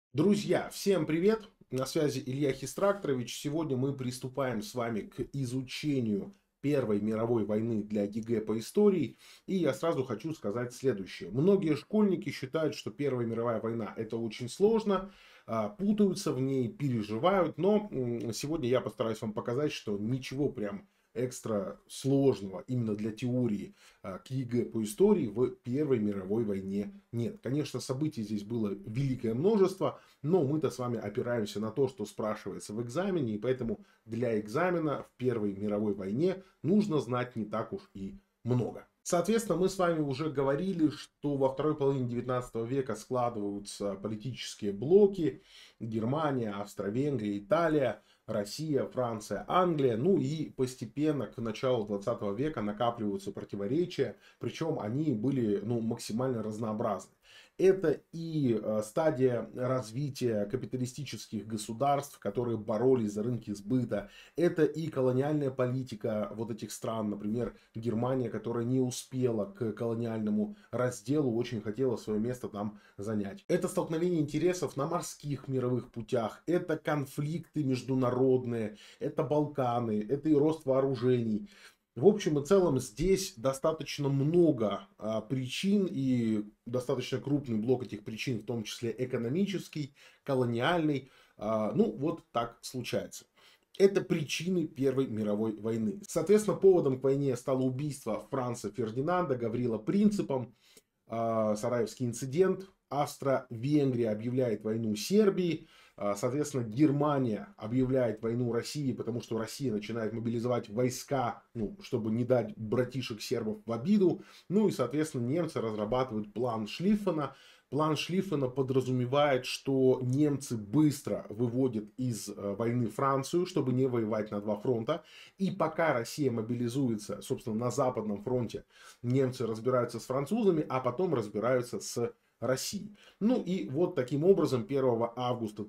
Друзья, всем привет! На связи Илья Хистракторович. Сегодня мы приступаем с вами к изучению Первой мировой войны для ЕГЭ по истории. И я сразу хочу сказать следующее. Многие школьники считают, что Первая мировая война это очень сложно, путаются в ней, переживают. Но сегодня я постараюсь вам показать, что ничего прям экстра сложного именно для теории к ЕГЭ по истории в Первой мировой войне нет. Конечно, событий здесь было великое множество, но мы-то с вами опираемся на то, что спрашивается в экзамене, и поэтому для экзамена в Первой мировой войне нужно знать не так уж и много. Соответственно, мы с вами уже говорили, что во второй половине 19 века складываются политические блоки: Германия, Австро-Венгрия, Италия, Россия, Франция, Англия. Ну и постепенно к началу 20 века накапливаются противоречия, причем они были максимально разнообразны. Это и стадия развития капиталистических государств, которые боролись за рынки сбыта. Это и колониальная политика вот этих стран. Например, Германия, которая не успела к колониальному разделу, очень хотела свое место там занять. Это столкновение интересов на морских мировых путях. Это конфликты международные. Это Балканы. Это и рост вооружений. В общем и целом здесь достаточно много причин, и достаточно крупный блок этих причин, в том числе экономический, колониальный. Ну вот так случается. Это причины Первой мировой войны. Соответственно, поводом к войне стало убийство Франца Фердинанда Гаврила Принципом, Сараевский инцидент. Австро-Венгрия объявляет войну Сербии. Соответственно, Германия объявляет войну России, потому что Россия начинает мобилизовать войска, чтобы не дать братишек сербов в обиду. Ну и, соответственно, немцы разрабатывают план Шлиффена. План Шлиффена подразумевает, что немцы быстро выводят из войны Францию, чтобы не воевать на два фронта. И пока Россия мобилизуется, собственно, на Западном фронте, немцы разбираются с французами, а потом разбираются с России. Ну и вот таким образом 1 августа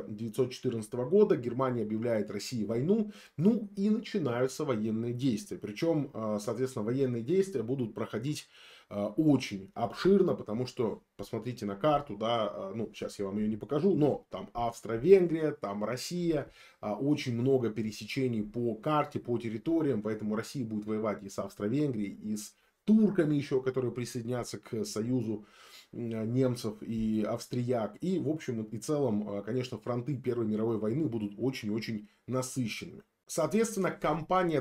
1914 года Германия объявляет России войну, ну и начинаются военные действия. Причем, соответственно, военные действия будут проходить очень обширно, потому что, посмотрите на карту, да, сейчас я вам ее не покажу, но там Австро-Венгрия, там Россия, очень много пересечений по карте, по территориям, поэтому Россия будет воевать и с Австро-Венгрией, и с турками еще, которые присоединятся к союзу немцев и австрияк. И, в общем и целом, конечно, фронты Первой мировой войны будут очень-очень насыщенными. Соответственно, кампания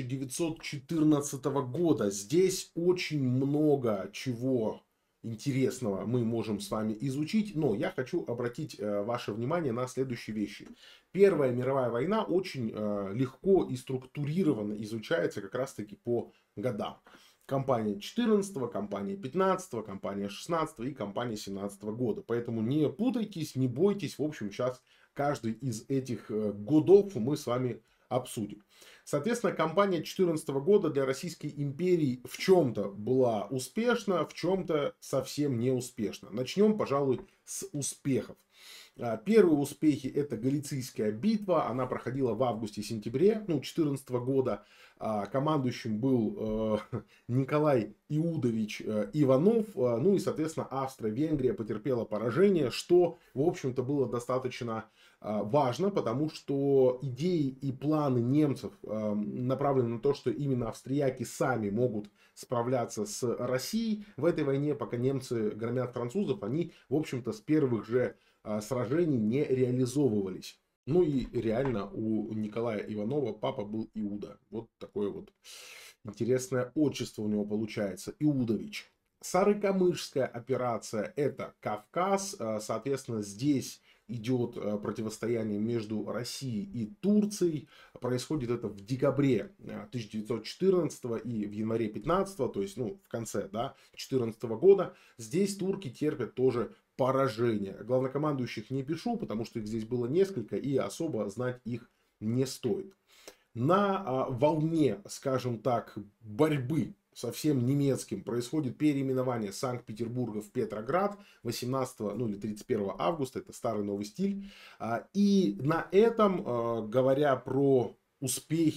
1914 года. Здесь очень много чего интересного мы можем с вами изучить, но я хочу обратить ваше внимание на следующие вещи. Первая мировая война очень легко и структурированно изучается как раз таки по годам. Кампания 14, кампания 15, кампания 16 и кампания 17 года. Поэтому не путайтесь, не бойтесь. В общем, сейчас каждый из этих годов мы с вами обсудим. Соответственно, кампания 2014 года для Российской империи в чем-то была успешна, в чем-то совсем не успешна. Начнем, пожалуй, с успехов. Первые успехи — это Галицийская битва. Она проходила в августе-сентябре 2014 года. Командующим был Николай Иудович Иванов. Ну и, соответственно, Австро-Венгрия потерпела поражение, что, в общем-то, было достаточно важно, потому что идеи и планы немцев направлены на то, что именно австрияки сами могут справляться с Россией в этой войне, пока немцы громят французов, они, в общем-то, с первых же сражений не реализовывались. Ну и реально у Николая Иванова папа был Иуда. Вот такое вот интересное отчество у него получается. Иудович. Сарыкамышская операция — это Кавказ. Соответственно, здесь идет противостояние между Россией и Турцией. Происходит это в декабре 1914 и в январе 15, то есть в конце 2014 года. Здесь турки терпят тоже поражение. Главнокомандующих не пишу, потому что их здесь было несколько и особо знать их не стоит. На волне, скажем так, борьбы со всем немецким происходит переименование Санкт-Петербурга в Петроград 18 или 31 августа. Это старый новый стиль. И на этом, говоря про успехи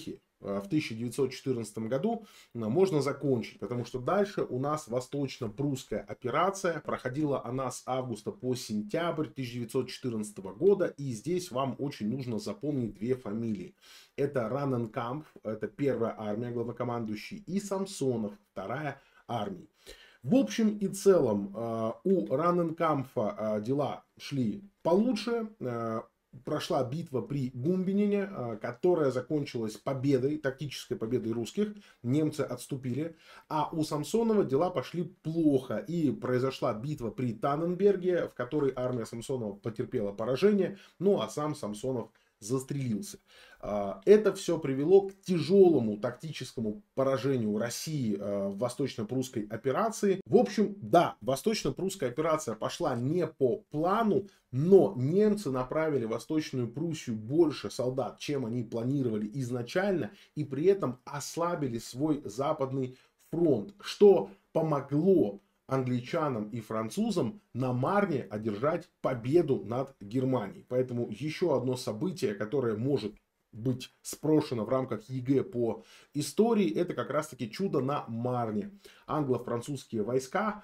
в 1914 году можно закончить, потому что дальше у нас восточно-прусская операция. Проходила она с августа по сентябрь 1914 года, и здесь вам очень нужно запомнить две фамилии. Это Раненкампф, это первая армия, главнокомандующий, и Самсонов, вторая армия. В общем и целом у Раненкампфа дела шли получше. Прошла битва при Гумбинине, которая закончилась победой, тактической победой русских. Немцы отступили. А у Самсонова дела пошли плохо. И произошла битва при Танненберге, в которой армия Самсонова потерпела поражение. Ну а сам Самсонов застрелился. Это все привело к тяжелому тактическому поражению России в восточно-прусской операции. В общем, да, восточно-прусская операция пошла не по плану, но немцы направили в Восточную Пруссию больше солдат, чем они планировали изначально, и при этом ослабили свой западный фронт, что помогло англичанам и французам на Марне одержать победу над Германией. Поэтому еще одно событие, которое может быть спрошено в рамках ЕГЭ по истории, это как раз таки чудо на Марне. Англо-французские войска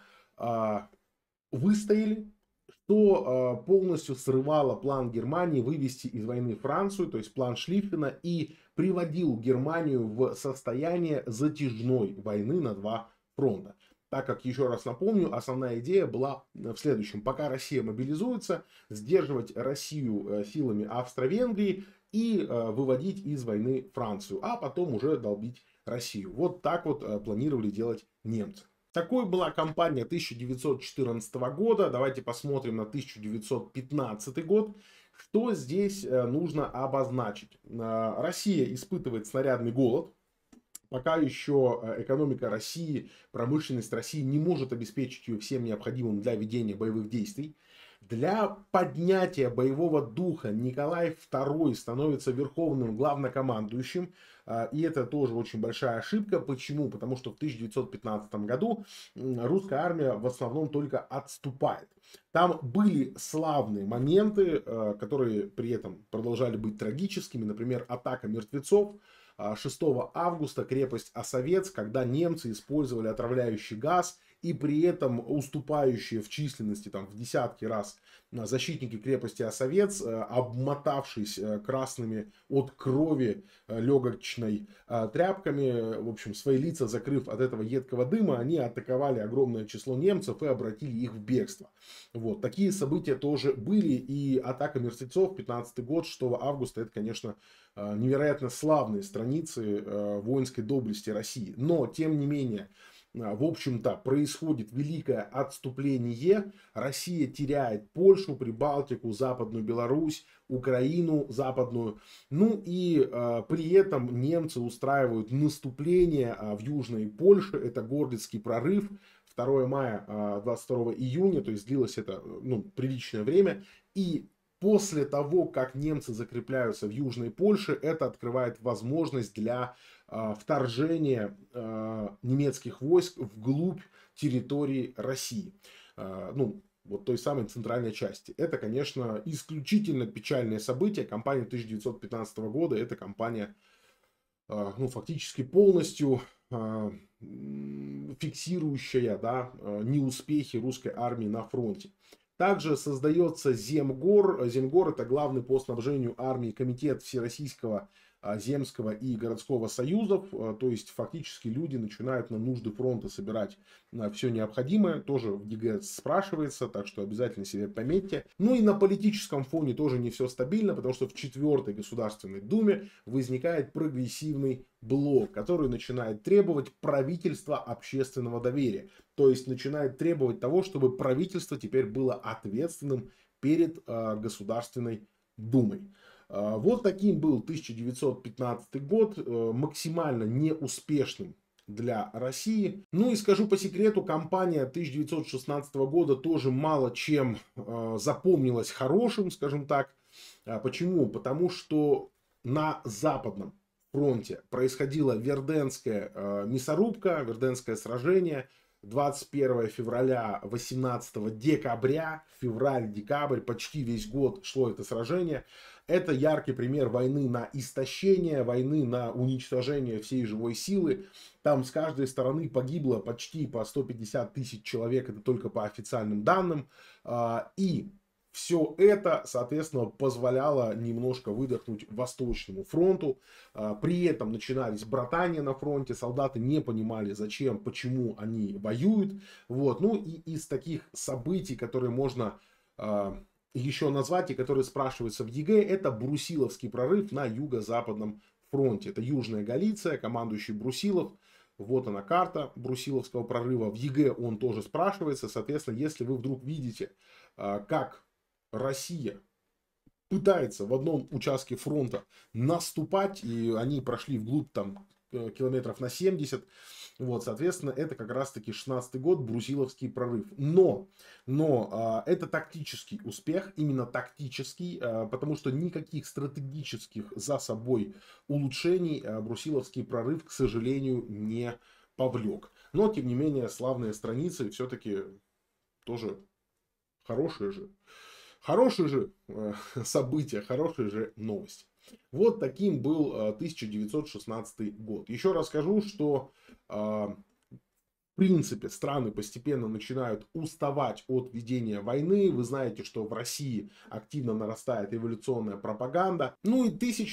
выстояли, что полностью срывало план Германии вывести из войны Францию, то есть план Шлиффена, и приводил Германию в состояние затяжной войны на два фронта. Так как, еще раз напомню, основная идея была в следующем. Пока Россия мобилизуется, сдерживать Россию силами Австро-Венгрии и выводить из войны Францию, а потом уже долбить Россию. Вот так вот планировали делать немцы. Такой была кампания 1914 года. Давайте посмотрим на 1915 год. Что здесь нужно обозначить? Россия испытывает снарядный голод. Пока еще экономика России, промышленность России не может обеспечить ее всем необходимым для ведения боевых действий. Для поднятия боевого духа Николай II становится верховным главнокомандующим. И это тоже очень большая ошибка. Почему? Потому что в 1915 году русская армия в основном только отступает. Там были славные моменты, которые при этом продолжали быть трагическими. Например, атака мертвецов. 6 августа крепость Осовец, когда немцы использовали отравляющий газ, и при этом уступающие в численности там, в десятки раз защитники крепости Осовец, обмотавшись красными от крови легочной тряпками, в общем, свои лица закрыв от этого едкого дыма, они атаковали огромное число немцев и обратили их в бегство. Вот. Такие события тоже были, и атака мертвецов, 15 год, 6 августа, это, конечно, невероятно славные страницы воинской доблести России. Но, тем не менее, в общем-то, происходит великое отступление. Россия теряет Польшу, Прибалтику, Западную Беларусь, Украину западную. Ну и при этом немцы устраивают наступление в Южной Польше. Это Гордицкий прорыв. 2 мая, 22 июня, то есть длилось это приличное время. И после того, как немцы закрепляются в Южной Польше, это открывает возможность для вторжения немецких войск вглубь территории России. Вот той самой центральной части. Это, конечно, исключительно печальное событие. Кампания 1915 года, это кампания фактически полностью фиксирующая неуспехи русской армии на фронте. Также создается Земгор. Земгор — это главный по снабжению армии комитет Всероссийского земского и городского союзов. То есть фактически люди начинают на нужды фронта собирать все необходимое. Тоже в ЕГЭ спрашивается, так что обязательно себе пометьте. Ну и на политическом фоне тоже не все стабильно, потому что в 4-й Государственной Думе возникает прогрессивный блок, который начинает требовать правительства общественного доверия. То есть начинает требовать того, чтобы правительство теперь было ответственным перед Государственной Думой. Вот таким был 1915 год, максимально неуспешным для России. Ну и скажу по секрету, кампания 1916 года тоже мало чем запомнилась хорошим, скажем так. Почему? Потому что на Западном фронте происходила Верденская мясорубка, Верденское сражение. 21 февраля, 18 декабря, февраль-декабрь, почти весь год шло это сражение. Это яркий пример войны на истощение, войны на уничтожение всей живой силы. Там с каждой стороны погибло почти по 150 тысяч человек, это только по официальным данным. И все это, соответственно, позволяло немножко выдохнуть Восточному фронту. При этом начинались братания на фронте, солдаты не понимали, зачем, почему они воюют. Вот. Ну и из таких событий, которые можно еще назвать и которые спрашиваются в ЕГЭ, это Брусиловский прорыв на юго-западном фронте. Это Южная Галиция, командующий Брусилов. Вот она карта Брусиловского прорыва. В ЕГЭ он тоже спрашивается. Соответственно, если вы вдруг видите, как Россия пытается в одном участке фронта наступать, и они прошли вглубь там километров на 70, вот, соответственно, это как раз-таки 16-й год, Брусиловский прорыв. Но это тактический успех, именно тактический, потому что никаких стратегических за собой улучшений Брусиловский прорыв, к сожалению, не повлек. Но, тем не менее, славные страницы все-таки тоже хорошие же. Хорошие же события, хорошие же новости. Вот таким был 1916 год. Еще раз скажу, что в принципе страны постепенно начинают уставать от ведения войны. Вы знаете, что в России активно нарастает революционная пропаганда. Ну и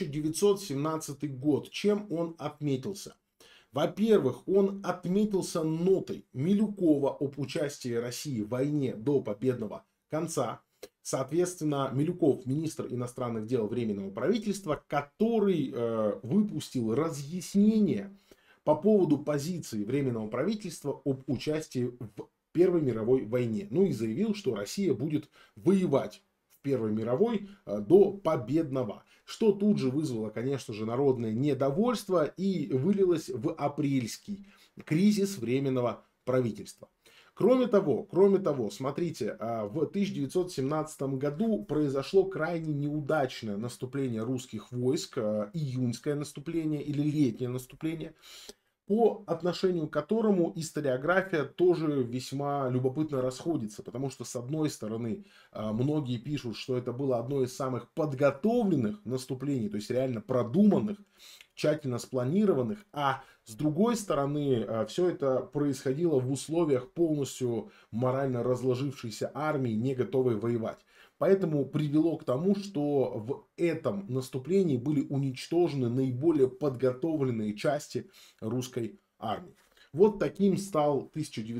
1917 год. Чем он отметился? Во-первых, он отметился нотой Милюкова об участии России в войне до победного конца. Соответственно, Милюков, министр иностранных дел Временного правительства, который выпустил разъяснение по поводу позиции Временного правительства об участии в Первой мировой войне. Ну и заявил, что Россия будет воевать в Первой мировой до победного. Что тут же вызвало, конечно же, народное недовольство и вылилось в апрельский кризис Временного правительства. Кроме того, смотрите, в 1917 году произошло крайне неудачное наступление русских войск, июньское наступление или летнее наступление, по отношению к которому историография тоже весьма любопытно расходится, потому что, с одной стороны, многие пишут, что это было одно из самых подготовленных наступлений, то есть реально продуманных, тщательно спланированных, а с другой стороны, все это происходило в условиях полностью морально разложившейся армии, не готовой воевать. Поэтому привело к тому, что в этом наступлении были уничтожены наиболее подготовленные части русской армии. Вот таким стал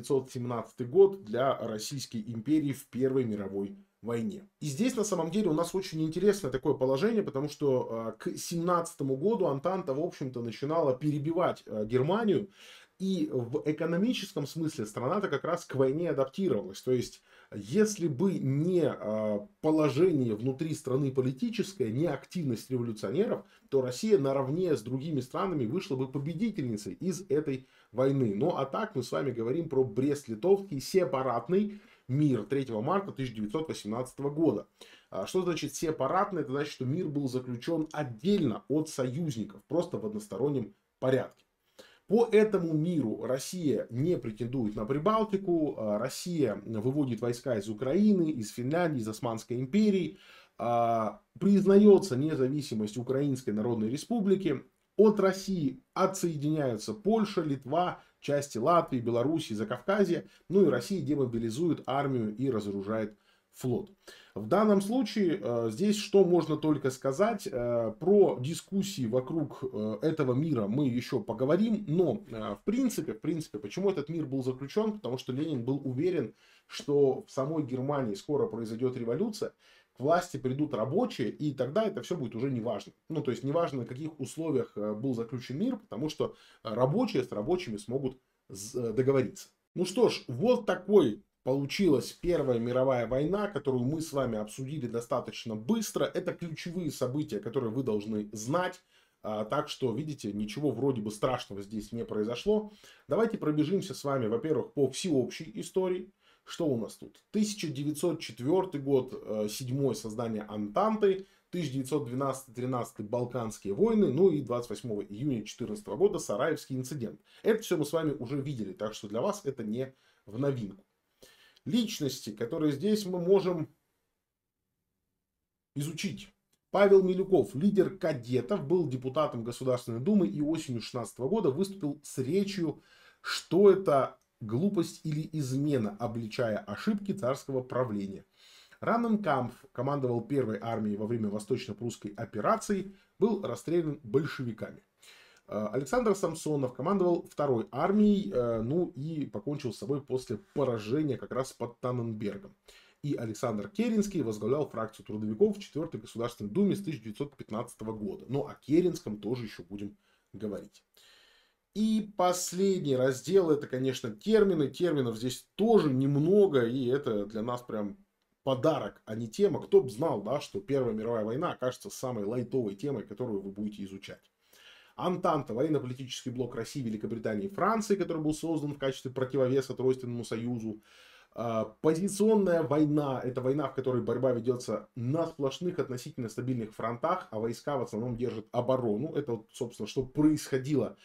1917 год для Российской империи в Первой мировой войне. И здесь на самом деле у нас очень интересное такое положение, потому что к 1917 году Антанта, в общем-то, начинала перебивать Германию. И в экономическом смысле страна-то как раз к войне адаптировалась. То есть, если бы не положение внутри страны политическое, не активность революционеров, то Россия наравне с другими странами вышла бы победительницей из этой войны. Ну а так мы с вами говорим про Брест-Литовский сепаратный мир 3 марта 1918 года. Что значит сепаратный? Это значит, что мир был заключен отдельно от союзников, просто в одностороннем порядке. По этому миру Россия не претендует на Прибалтику, Россия выводит войска из Украины, из Финляндии, из Османской империи, признается независимость Украинской Народной Республики, от России отсоединяются Польша, Литва, части Латвии, Белоруссии, Закавказья, ну и Россия демобилизует армию и разоружает флот. В данном случае здесь что можно только сказать, про дискуссии вокруг этого мира мы еще поговорим, но в принципе, почему этот мир был заключен? Потому что Ленин был уверен, что в самой Германии скоро произойдет революция, к власти придут рабочие, и тогда это все будет уже неважно. Ну, то есть неважно, на каких условиях был заключен мир, потому что рабочие с рабочими смогут договориться. Ну что ж, вот такой получилась Первая мировая война, которую мы с вами обсудили достаточно быстро. Это ключевые события, которые вы должны знать. Так что, видите, ничего вроде бы страшного здесь не произошло. Давайте пробежимся с вами, во-первых, по всеобщей истории. Что у нас тут? 1904 год, 7-е создание Антанты, 1912-13 Балканские войны, ну и 28 июня 2014 года Сараевский инцидент. Это все мы с вами уже видели, так что для вас это не в новинку. Личности, которые здесь мы можем изучить. Павел Милюков, лидер кадетов, был депутатом Государственной Думы и осенью 2016 года выступил с речью, что это глупость или измена, обличая ошибки царского правления. Раненкампф командовал первой армией во время восточно-прусской операции, был расстрелян большевиками. Александр Самсонов командовал второй армией, ну и покончил с собой после поражения как раз под Танненбергом. И Александр Керенский возглавлял фракцию трудовиков в 4-й Государственной Думе с 1915 года. Но о Керенском тоже еще будем говорить. И последний раздел, это, конечно, термины. Терминов здесь тоже немного, и это для нас прям подарок, а не тема. Кто бы знал, да, что Первая мировая война окажется самой лайтовой темой, которую вы будете изучать. Антанта, военно-политический блок России, Великобритании и Франции, который был создан в качестве противовеса Тройственному союзу. Позиционная война – это война, в которой борьба ведется на сплошных относительно стабильных фронтах, а войска в основном держат оборону. Это, вот, собственно, что происходило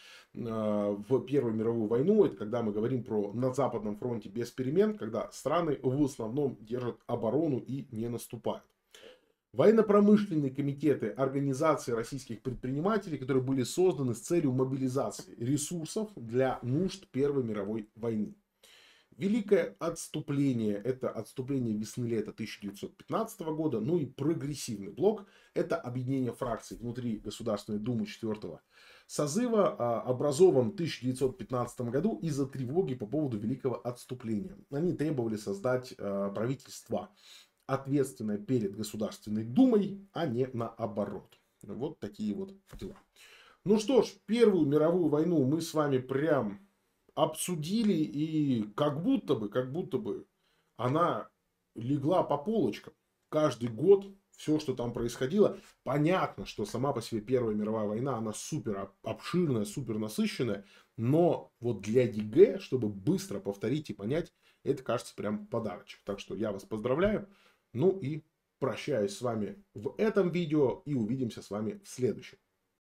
в Первую мировую войну. Это когда мы говорим про на Западном фронте без перемен, когда страны в основном держат оборону и не наступают. Военно-промышленные комитеты организации российских предпринимателей, которые были созданы с целью мобилизации ресурсов для нужд Первой мировой войны. Великое отступление – это отступление весны-лета 1915 года. Ну и прогрессивный блок – это объединение фракций внутри Государственной Думы 4-го созыва, образован в 1915 году из-за тревоги по поводу Великого отступления. Они требовали создать правительство, ответственное перед Государственной Думой, а не наоборот. Вот такие вот дела. Ну что ж, Первую мировую войну мы с вами прям обсудили, и как будто бы она легла по полочкам. Каждый год все, что там происходило. Понятно, что сама по себе Первая мировая война, она супер обширная, супер насыщенная. Но вот для ЕГЭ, чтобы быстро повторить и понять, это кажется прям подарочек. Так что я вас поздравляю. Ну и прощаюсь с вами в этом видео и увидимся с вами в следующем.